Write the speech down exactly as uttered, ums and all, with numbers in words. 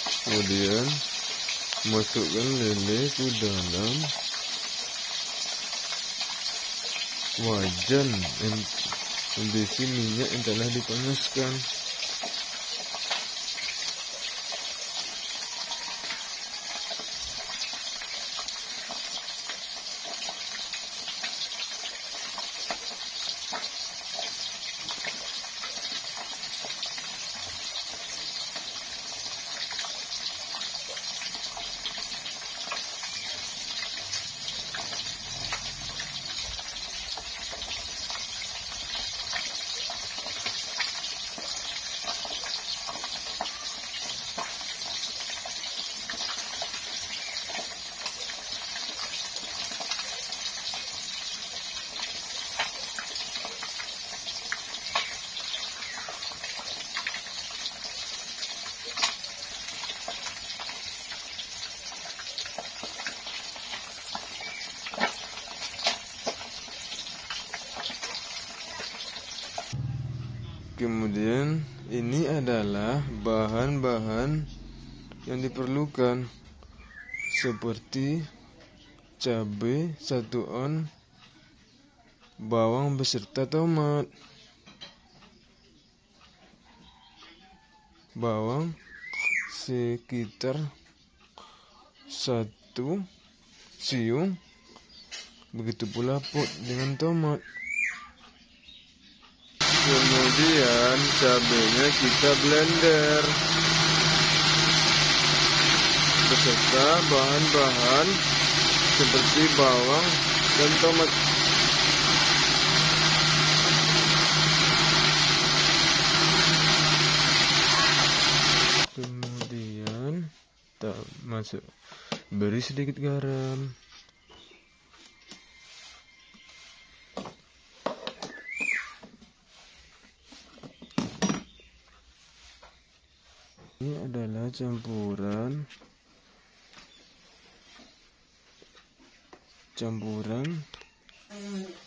Kemudian masukkan lele ke dalam wajan yang berisi minyak yang telah dipanaskan. Kemudian ini adalah bahan-bahan yang diperlukan, seperti cabai satu on, bawang beserta tomat, bawang sekitar satu siung, begitu pula pot dengan tomat. Kemudian cabenya kita blender beserta bahan-bahan seperti bawang dan tomat. Kemudian kita masuk, beri sedikit garam. Ini adalah campuran campuran